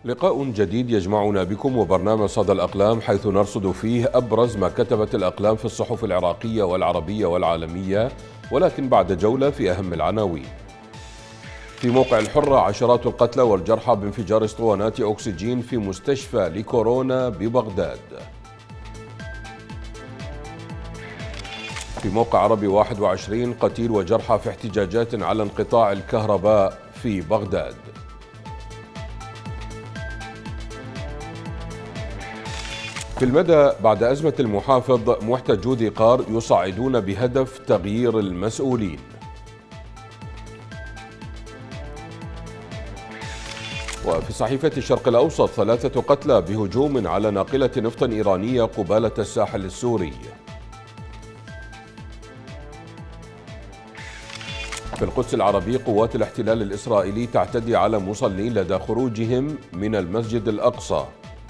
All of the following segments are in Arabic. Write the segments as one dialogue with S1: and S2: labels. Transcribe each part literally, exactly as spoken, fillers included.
S1: لقاء جديد يجمعنا بكم وبرنامج صدى الأقلام، حيث نرصد فيه أبرز ما كتبت الأقلام في الصحف العراقية والعربية والعالمية، ولكن بعد جولة في أهم العناوين. في موقع الحرة: عشرات القتلى والجرحى بانفجار اسطوانات أكسجين في مستشفى لكورونا ببغداد. في موقع عربي واحد وعشرين: قتيل وجرحى في احتجاجات على انقطاع الكهرباء في بغداد. في المدى: بعد أزمة المحافظ محتجو ذي قار يصعدون بهدف تغيير المسؤولين. وفي صحيفة الشرق الأوسط: ثلاثة قتلى بهجوم على ناقلة نفط إيرانية قبالة الساحل السوري. في القدس العربي: قوات الاحتلال الإسرائيلي تعتدي على مصلين لدى خروجهم من المسجد الأقصى.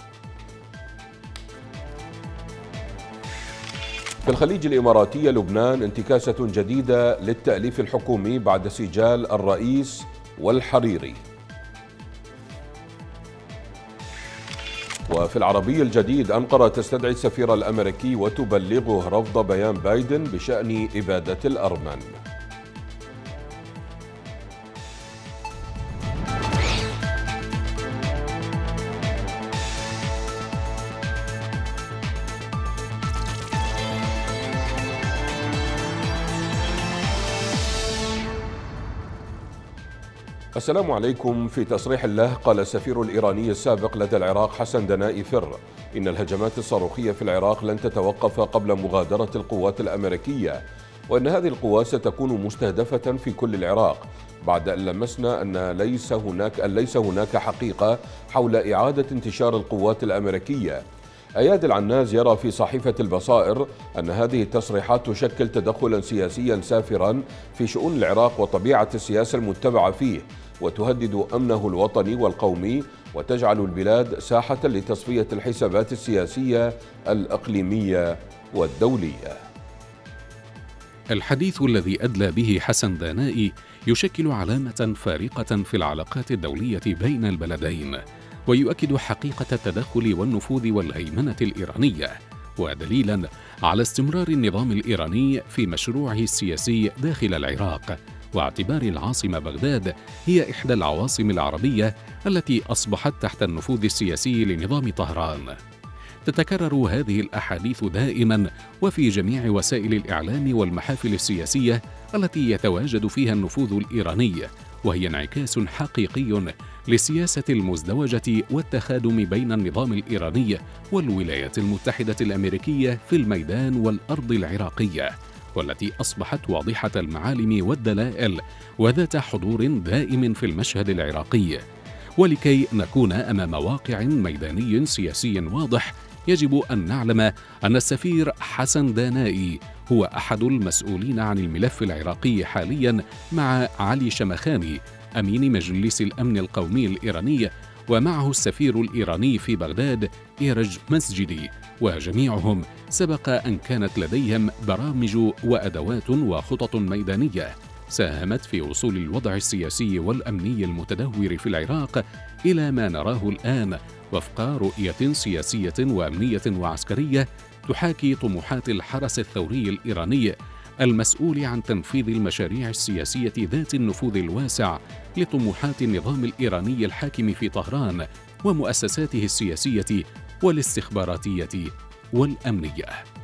S1: في الخليج الإماراتي: لبنان انتكاسة جديدة للتأليف الحكومي بعد سجال الرئيس والحريري. وفي العربي الجديد: أنقرة تستدعي السفير الأمريكي وتبلغه رفض بيان بايدن بشأن إبادة الأرمن. السلام عليكم. في تصريح له، قال السفير الإيراني السابق لدى العراق حسن دنائي فر إن الهجمات الصاروخية في العراق لن تتوقف قبل مغادرة القوات الأمريكية، وأن هذه القوات ستكون مستهدفة في كل العراق، بعد أن لمسنا أن ليس هناك أن ليس هناك حقيقة حول إعادة انتشار القوات الأمريكية. أياد العناز يرى في صحيفة البصائر أن هذه التصريحات تشكل تدخلا سياسيا سافرا في شؤون العراق وطبيعة السياسة المتبعة فيه، وتهدد أمنه الوطني والقومي، وتجعل البلاد ساحة لتصفية الحسابات السياسية الإقليمية والدولية.
S2: الحديث الذي أدلى به حسن دنائي يشكل علامة فارقة في العلاقات الدولية بين البلدين، ويؤكد حقيقة التدخل والنفوذ والهيمنة الإيرانية، ودليلا على استمرار النظام الإيراني في مشروعه السياسي داخل العراق، واعتبار العاصمة بغداد هي إحدى العواصم العربية التي أصبحت تحت النفوذ السياسي لنظام طهران. تتكرر هذه الأحاديث دائما وفي جميع وسائل الإعلام والمحافل السياسية التي يتواجد فيها النفوذ الإيراني، وهي انعكاس حقيقي للسياسة المزدوجة والتخادم بين النظام الإيراني والولايات المتحدة الأمريكية في الميدان والأرض العراقية، والتي أصبحت واضحة المعالم والدلائل وذات حضور دائم في المشهد العراقي. ولكي نكون أمام واقع ميداني سياسي واضح، يجب أن نعلم أن السفير حسن دنائي هو أحد المسؤولين عن الملف العراقي حاليا مع علي شمخاني أمين مجلس الأمن القومي الإيراني، ومعه السفير الإيراني في بغداد إيرج مسجدي، وجميعهم سبق أن كانت لديهم برامج وأدوات وخطط ميدانية ساهمت في وصول الوضع السياسي والأمني المتدهور في العراق إلى ما نراه الآن، وفق رؤية سياسية وأمنية وعسكرية تحاكي طموحات الحرس الثوري الإيراني المسؤول عن تنفيذ المشاريع السياسية ذات النفوذ الواسع لطموحات النظام الإيراني الحاكم في طهران ومؤسساته السياسية والاستخباراتية والأمنية.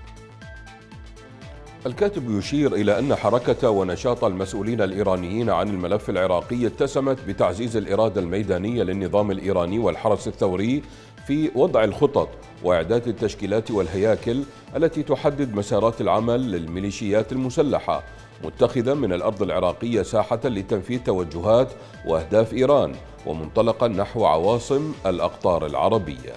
S1: الكاتب يشير إلى أن حركة ونشاط المسؤولين الإيرانيين عن الملف العراقي اتسمت بتعزيز الإرادة الميدانية للنظام الإيراني والحرس الثوري في وضع الخطط وإعداد التشكيلات والهياكل التي تحدد مسارات العمل للميليشيات المسلحة، متخذا من الأرض العراقية ساحة لتنفيذ توجهات وأهداف إيران، ومنطلقا نحو عواصم الأقطار العربية.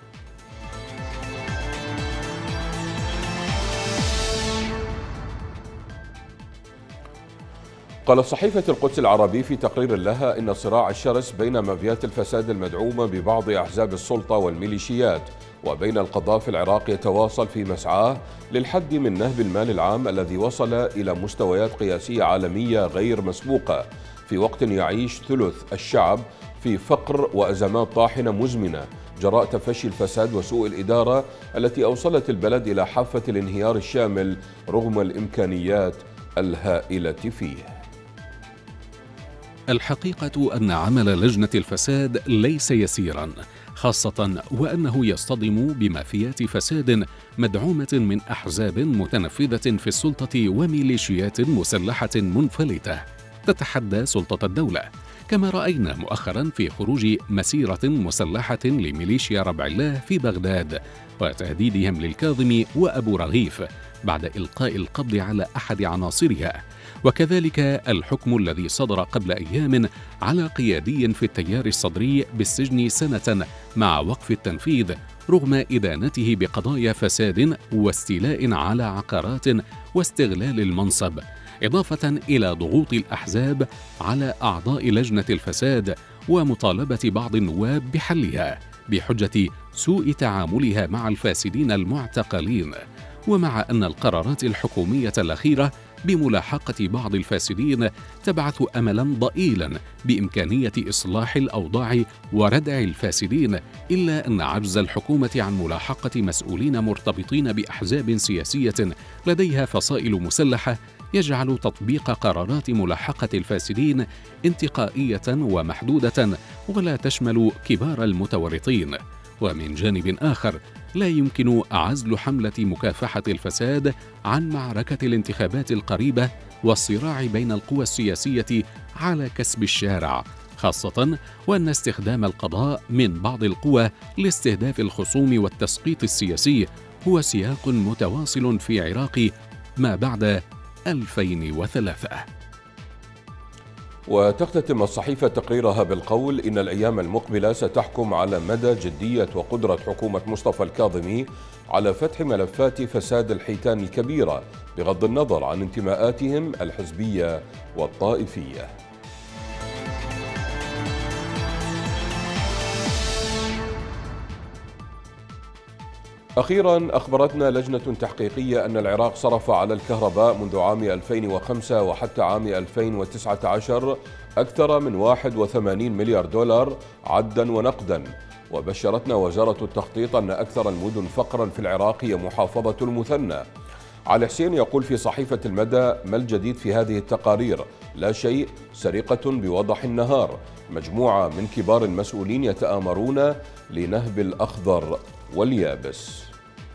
S1: قالت صحيفة القدس العربي في تقرير لها إن الصراع الشرس بين مافيات الفساد المدعومة ببعض أحزاب السلطة والميليشيات وبين القضاء في العراق يتواصل في مسعاه للحد من نهب المال العام الذي وصل إلى مستويات قياسية عالمية غير مسبوقة، في وقت يعيش ثلث الشعب في فقر وأزمات طاحنة مزمنة جراء تفشي الفساد وسوء الإدارة التي أوصلت البلد إلى حافة الانهيار الشامل رغم الإمكانيات الهائلة فيه.
S2: الحقيقة أن عمل لجنة الفساد ليس يسيرا، خاصة وأنه يصطدم بمافيات فساد مدعومة من أحزاب متنفذة في السلطة وميليشيات مسلحة منفلتة تتحدى سلطة الدولة، كما رأينا مؤخرا في خروج مسيرة مسلحة لميليشيا ربع الله في بغداد وتهديدهم للكاظم وأبو رغيف بعد إلقاء القبض على أحد عناصرها، وكذلك الحكم الذي صدر قبل أيام على قيادي في التيار الصدري بالسجن سنة مع وقف التنفيذ رغم إدانته بقضايا فساد واستيلاء على عقارات واستغلال المنصب، إضافة إلى ضغوط الأحزاب على أعضاء لجنة الفساد ومطالبة بعض النواب بحلها بحجة سوء تعاملها مع الفاسدين المعتقلين. ومع أن القرارات الحكومية الأخيرة بملاحقة بعض الفاسدين تبعث أملا ضئيلا بإمكانية إصلاح الأوضاع وردع الفاسدين، إلا أن عجز الحكومة عن ملاحقة مسؤولين مرتبطين بأحزاب سياسية لديها فصائل مسلحة يجعل تطبيق قرارات ملاحقة الفاسدين انتقائية ومحدودة ولا تشمل كبار المتورطين. ومن جانب آخر لا يمكن عزل حملة مكافحة الفساد عن معركة الانتخابات القريبة والصراع بين القوى السياسية على كسب الشارع، خاصة وأن استخدام القضاء من بعض القوى لاستهداف الخصوم والتسقيط السياسي هو سياق متواصل في عراق ما بعد ألفين وثلاثة.
S1: وتختتم الصحيفة تقريرها بالقول إن الأيام المقبلة ستحكم على مدى جدية وقدرة حكومة مصطفى الكاظمي على فتح ملفات فساد الحيتان الكبيرة بغض النظر عن انتماءاتهم الحزبية والطائفية. أخيرا أخبرتنا لجنة تحقيقية أن العراق صرف على الكهرباء منذ عام ألفين وخمسة وحتى عام ألفين وتسعة عشر أكثر من واحد وثمانين مليار دولار عدا ونقدا. وبشرتنا وزارة التخطيط أن أكثر المدن فقرا في العراق هي محافظة المثنى. علي حسين يقول في صحيفة المدى: ما الجديد في هذه التقارير؟ لا شيء، سرقة بوضح النهار. مجموعة من كبار المسؤولين يتآمرون لنهب الأخضر واليابس.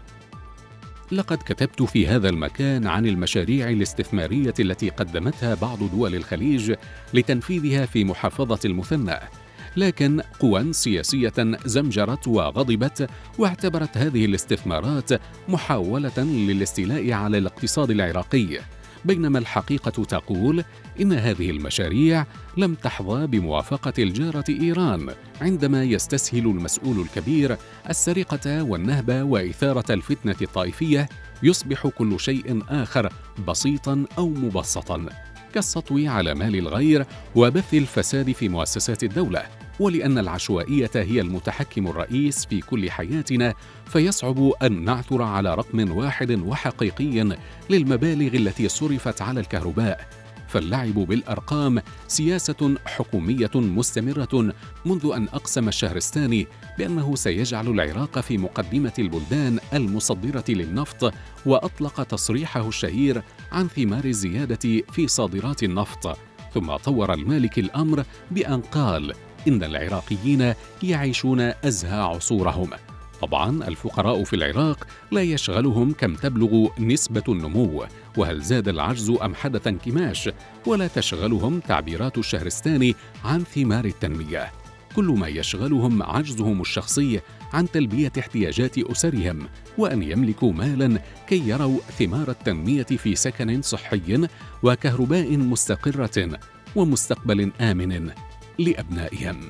S2: لقد كتبت في هذا المكان عن المشاريع الاستثمارية التي قدمتها بعض دول الخليج لتنفيذها في محافظة المثنى، لكن قوى سياسية زمجرت وغضبت واعتبرت هذه الاستثمارات محاولة للاستيلاء على الاقتصاد العراقي، بينما الحقيقة تقول إن هذه المشاريع لم تحظى بموافقة الجارة إيران عندما يستسهل المسؤول الكبير السرقة والنهب وإثارة الفتنة الطائفية، يصبح كل شيء آخر بسيطا أو مبسطا كالسطو على مال الغير وبث الفساد في مؤسسات الدولة. ولأن العشوائية هي المتحكم الرئيس في كل حياتنا، فيصعب أن نعثر على رقم واحد وحقيقي للمبالغ التي صرفت على الكهرباء، فاللعب بالأرقام سياسة حكومية مستمرة منذ أن أقسم الشهرستاني بأنه سيجعل العراق في مقدمة البلدان المصدرة للنفط، وأطلق تصريحه الشهير عن ثمار الزيادة في صادرات النفط، ثم طور المالك الأمر بأن قال إن العراقيين يعيشون أزهى عصورهم. طبعا الفقراء في العراق لا يشغلهم كم تبلغ نسبة النمو، وهل زاد العجز أم حدث انكماش، ولا تشغلهم تعبيرات الشهرستاني عن ثمار التنمية. كل ما يشغلهم عجزهم الشخصي عن تلبية احتياجات أسرهم، وأن يملكوا مالا كي يروا ثمار التنمية في سكن صحي وكهرباء مستقرة ومستقبل آمن لأبنائهم.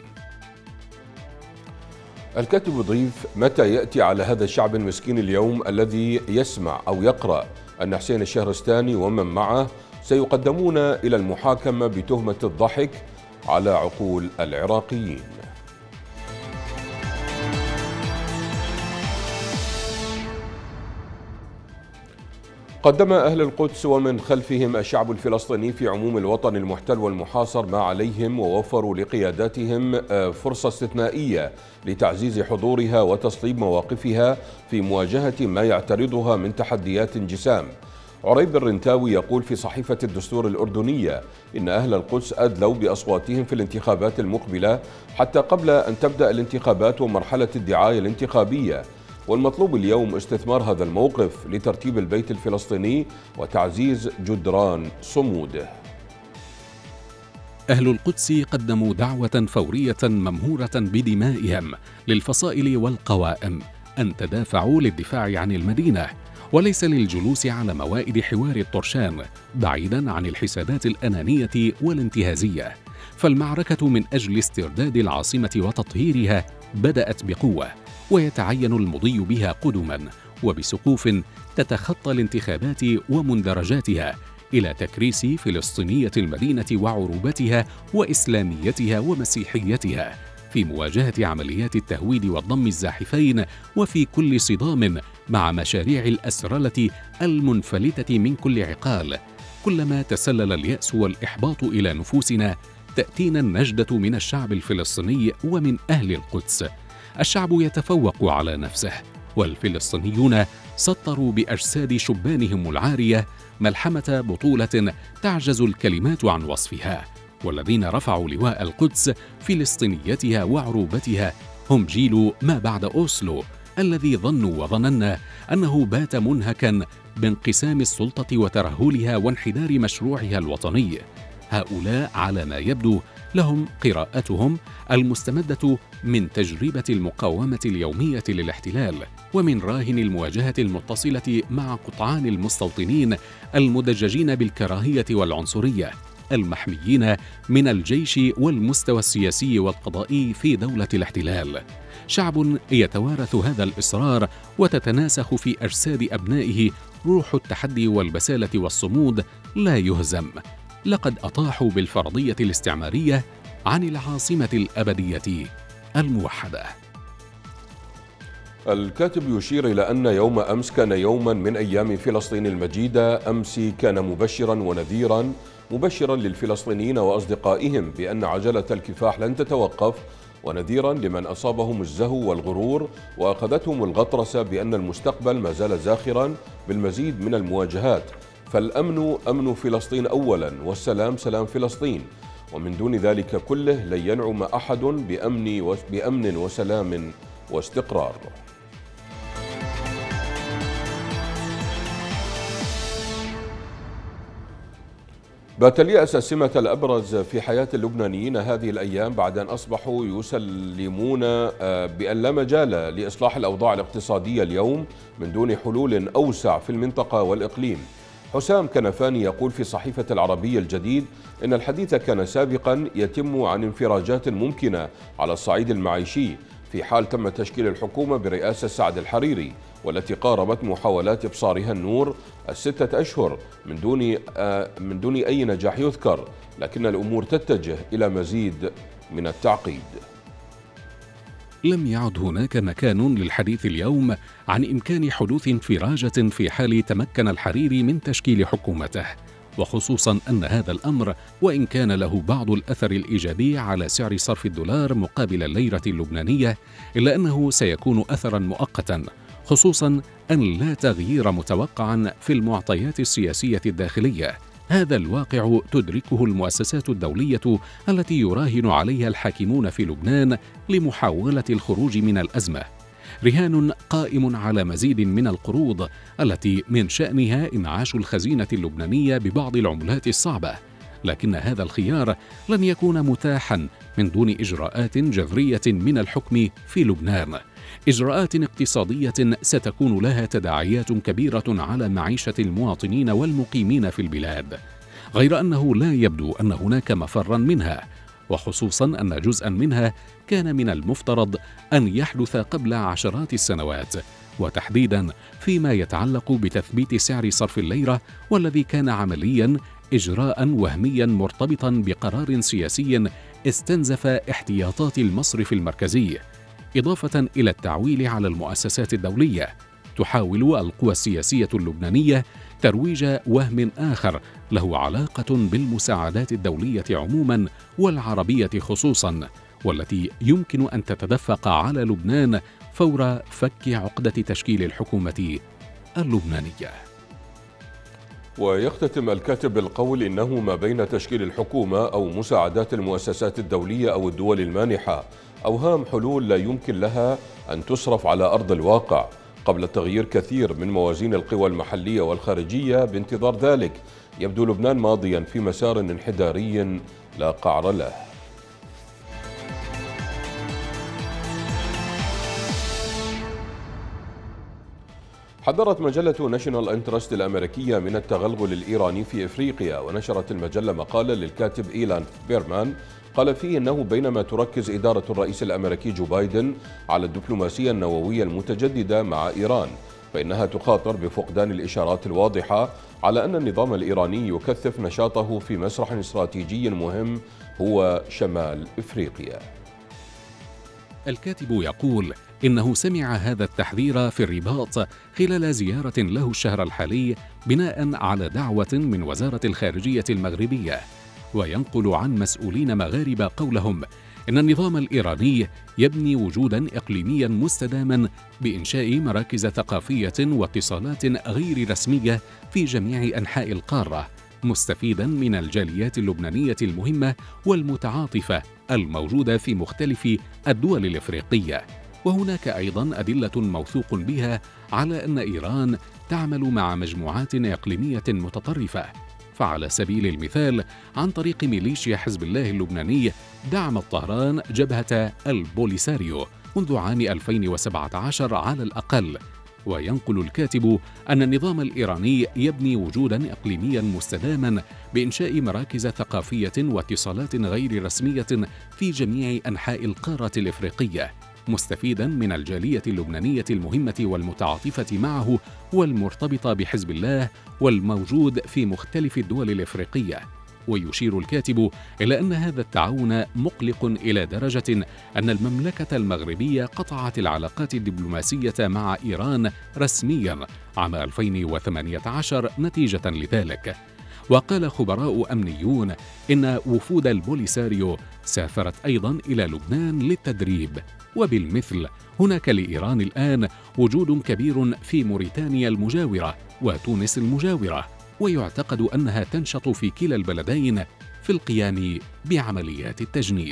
S1: الكاتب يضيف: متى يأتي على هذا الشعب المسكين اليوم الذي يسمع أو يقرأ أن حسين الشهرستاني ومن معه سيقدمون إلى المحاكمة بتهمة الضحك على عقول العراقيين؟ قدم أهل القدس ومن خلفهم الشعب الفلسطيني في عموم الوطن المحتل والمحاصر ما عليهم، ووفروا لقياداتهم فرصة استثنائية لتعزيز حضورها وتصليب مواقفها في مواجهة ما يعترضها من تحديات جسام. عريب الرنتاوي يقول في صحيفة الدستور الأردنية إن أهل القدس أدلوا بأصواتهم في الانتخابات المقبلة حتى قبل أن تبدأ الانتخابات ومرحلة الدعاية الانتخابية، والمطلوب اليوم استثمار هذا الموقف لترتيب البيت الفلسطيني وتعزيز جدران صموده.
S2: أهل القدس قدموا دعوة فورية ممهورة بدمائهم للفصائل والقوائم أن تدافعوا للدفاع عن المدينة، وليس للجلوس على موائد حوار الطرشان بعيدا عن الحسابات الأنانية والانتهازية. فالمعركة من أجل استرداد العاصمة وتطهيرها بدأت بقوة، ويتعين المضي بها قدما وبسقوف تتخطى الانتخابات ومندرجاتها إلى تكريس فلسطينية المدينة وعروبتها وإسلاميتها ومسيحيتها في مواجهة عمليات التهويد والضم الزاحفين، وفي كل صدام مع مشاريع الأسرلة المنفلتة من كل عقال. كلما تسلل اليأس والإحباط إلى نفوسنا تأتينا النجدة من الشعب الفلسطيني ومن أهل القدس. الشعب يتفوق على نفسه، والفلسطينيون سطروا بأجساد شبانهم العارية ملحمة بطولة تعجز الكلمات عن وصفها. والذين رفعوا لواء القدس فلسطينيتها وعروبتها هم جيل ما بعد أوسلو، الذي ظنوا وظننا أنه بات منهكا بانقسام السلطة وترهلها وانحدار مشروعها الوطني. هؤلاء على ما يبدو لهم قراءتهم المستمدة من تجربة المقاومة اليومية للاحتلال، ومن راهن المواجهة المتصلة مع قطعان المستوطنين المدججين بالكراهية والعنصرية المحميين من الجيش والمستوى السياسي والقضائي في دولة الاحتلال. شعب يتوارث هذا الإصرار وتتناسخ في أجساد أبنائه روح التحدي والبسالة والصمود، لا يهزم. لقد أطاحوا بالفرضية الاستعمارية عن العاصمة الأبدية الموحدة.
S1: الكاتب يشير إلى أن يوم أمس كان يوما من أيام فلسطين المجيدة. أمس كان مبشرا ونذيرا، مبشرا للفلسطينيين وأصدقائهم بأن عجلة الكفاح لن تتوقف، ونذيرا لمن أصابهم الزهو والغرور وأخذتهم الغطرسة بأن المستقبل ما زال زاخرا بالمزيد من المواجهات. فالأمن أمن فلسطين أولا، والسلام سلام فلسطين، ومن دون ذلك كله لن ينعم أحد بأمن بأمن وسلام واستقرار. بات اليأس السمة الأبرز في حياة اللبنانيين هذه الأيام بعد أن أصبحوا يسلمون بأن لا مجال لإصلاح الأوضاع الاقتصادية اليوم من دون حلول أوسع في المنطقة والإقليم. حسام كنفاني يقول في صحيفة العربية الجديد إن الحديث كان سابقا يتم عن انفراجات ممكنة على الصعيد المعيشي في حال تم تشكيل الحكومة برئاسة سعد الحريري، والتي قاربت محاولات إبصارها النور الستة أشهر من دون من دون أي نجاح يذكر، لكن الأمور تتجه إلى مزيد من التعقيد.
S2: لم يعد هناك مكان للحديث اليوم عن إمكان حدوث انفراجة في حال تمكن الحريري من تشكيل حكومته، وخصوصا أن هذا الأمر وإن كان له بعض الأثر الإيجابي على سعر صرف الدولار مقابل الليرة اللبنانية، إلا أنه سيكون أثرا مؤقتا، خصوصا أن لا تغيير متوقعا في المعطيات السياسية الداخلية. هذا الواقع تدركه المؤسسات الدولية التي يراهن عليها الحاكمون في لبنان لمحاولة الخروج من الأزمة. رهان قائم على مزيد من القروض التي من شأنها إنعاش الخزينة اللبنانية ببعض العملات الصعبة، لكن هذا الخيار لن يكون متاحا من دون إجراءات جذرية من الحكم في لبنان، إجراءات اقتصادية ستكون لها تداعيات كبيرة على معيشة المواطنين والمقيمين في البلاد، غير أنه لا يبدو أن هناك مفرا منها، وخصوصا أن جزءا منها كان من المفترض أن يحدث قبل عشرات السنوات، وتحديدا فيما يتعلق بتثبيت سعر صرف الليرة، والذي كان عمليا إجراء وهميا مرتبطا بقرار سياسي استنزف احتياطات المصرف المركزي، إضافة إلى التعويل على المؤسسات الدولية. تحاول القوى السياسية اللبنانية ترويج وهم آخر له علاقة بالمساعدات الدولية عموما والعربية خصوصا، والتي يمكن أن تتدفق على لبنان فور فك عقدة تشكيل الحكومة اللبنانية.
S1: ويختتم الكاتب بالقول إنه ما بين تشكيل الحكومة أو مساعدات المؤسسات الدولية أو الدول المانحة أوهام حلول لا يمكن لها أن تصرف على أرض الواقع قبل تغيير كثير من موازين القوى المحلية والخارجية. بانتظار ذلك يبدو لبنان ماضيا في مسار انحداري لا قعر له. حذرت مجلة ناشونال انترست الأمريكية من التغلغل الإيراني في إفريقيا، ونشرت المجلة مقالا للكاتب إيلان بيرمان قال فيه إنه بينما تركز إدارة الرئيس الأمريكي جو بايدن على الدبلوماسية النووية المتجددة مع إيران، فإنها تخاطر بفقدان الإشارات الواضحة على أن النظام الإيراني يكثف نشاطه في مسرح استراتيجي مهم هو شمال إفريقيا.
S2: الكاتب يقول إنه سمع هذا التحذير في الرباط خلال زيارة له الشهر الحالي بناء على دعوة من وزارة الخارجية المغربية، وينقل عن مسؤولين مغاربة قولهم إن النظام الإيراني يبني وجوداً إقليمياً مستداماً بإنشاء مراكز ثقافية واتصالات غير رسمية في جميع أنحاء القارة، مستفيداً من الجاليات اللبنانية المهمة والمتعاطفة الموجودة في مختلف الدول الإفريقية. وهناك أيضاً أدلة موثوق بها على أن إيران تعمل مع مجموعات إقليمية متطرفة، فعلى سبيل المثال عن طريق ميليشيا حزب الله اللبناني دعمت طهران جبهة البوليساريو منذ عام ألفين وسبعة عشر على الأقل. وينقل الكاتب أن النظام الإيراني يبني وجوداً إقليمياً مستداماً بإنشاء مراكز ثقافية واتصالات غير رسمية في جميع أنحاء القارة الإفريقية، مستفيداً من الجالية اللبنانية المهمة والمتعاطفة معه والمرتبطة بحزب الله والموجود في مختلف الدول الإفريقية. ويشير الكاتب إلى أن هذا التعاون مقلق إلى درجة أن المملكة المغربية قطعت العلاقات الدبلوماسية مع إيران رسمياً عام ألفين وثمانية عشر نتيجة لذلك. وقال خبراء أمنيون إن وفود البوليساريو سافرت أيضاً إلى لبنان للتدريب. وبالمثل هناك لإيران الآن وجود كبير في موريتانيا المجاورة وتونس المجاورة، ويعتقد أنها تنشط في كلا البلدين في القيام بعمليات التجنيد.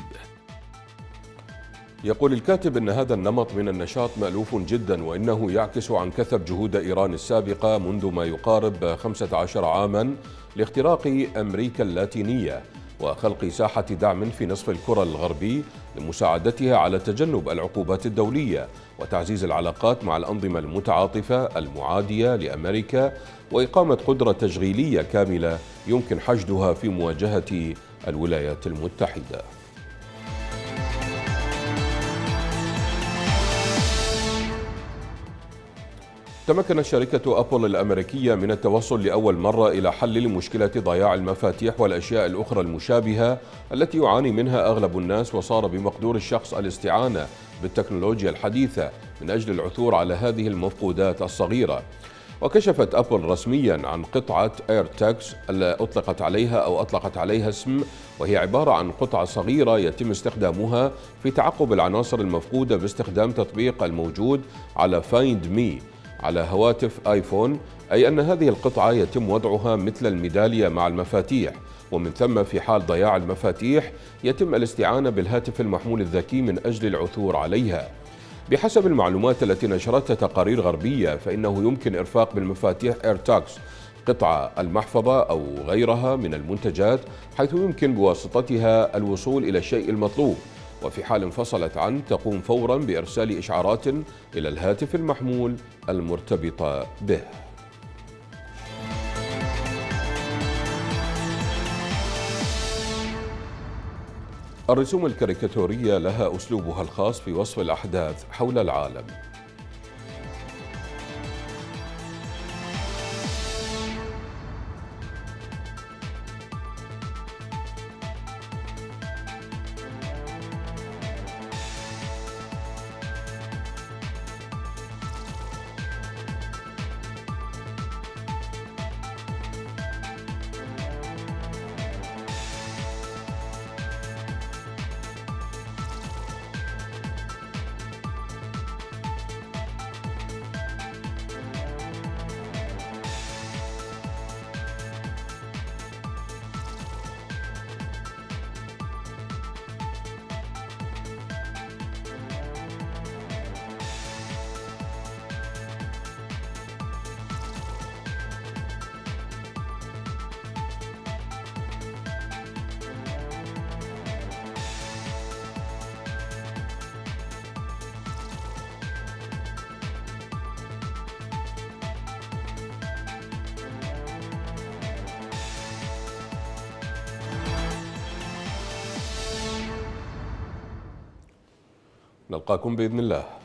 S1: يقول الكاتب إن هذا النمط من النشاط مألوف جدا، وإنه يعكس عن كثب جهود إيران السابقة منذ ما يقارب خمسة عشر عاما لاختراق أمريكا اللاتينية وخلق ساحة دعم في نصف الكرة الغربي لمساعدتها على تجنب العقوبات الدولية وتعزيز العلاقات مع الأنظمة المتعاطفة المعادية لأمريكا، وإقامة قدرة تشغيلية كاملة يمكن حشدها في مواجهة الولايات المتحدة. تمكنت شركة أبل الأمريكية من التوصل لأول مرة إلى حل لمشكلة ضياع المفاتيح والأشياء الأخرى المشابهة التي يعاني منها أغلب الناس، وصار بمقدور الشخص الاستعانة بالتكنولوجيا الحديثة من أجل العثور على هذه المفقودات الصغيرة. وكشفت أبل رسميا عن قطعة AirTags التي أطلقت عليها أو أطلقت عليها اسم، وهي عبارة عن قطعة صغيرة يتم استخدامها في تعقب العناصر المفقودة باستخدام تطبيق الموجود على Find Me على هواتف آيفون، أي أن هذه القطعة يتم وضعها مثل الميدالية مع المفاتيح، ومن ثم في حال ضياع المفاتيح يتم الاستعانة بالهاتف المحمول الذكي من أجل العثور عليها. بحسب المعلومات التي نشرتها تقارير غربية، فإنه يمكن إرفاق بالمفاتيح AirTags قطعة المحفظة أو غيرها من المنتجات، حيث يمكن بواسطتها الوصول إلى الشيء المطلوب، وفي حال انفصلت عنه تقوم فوراً بإرسال إشعارات إلى الهاتف المحمول المرتبطة به. الرسوم الكاريكاتورية لها أسلوبها الخاص في وصف الأحداث حول العالم. نلقاكم بإذن الله.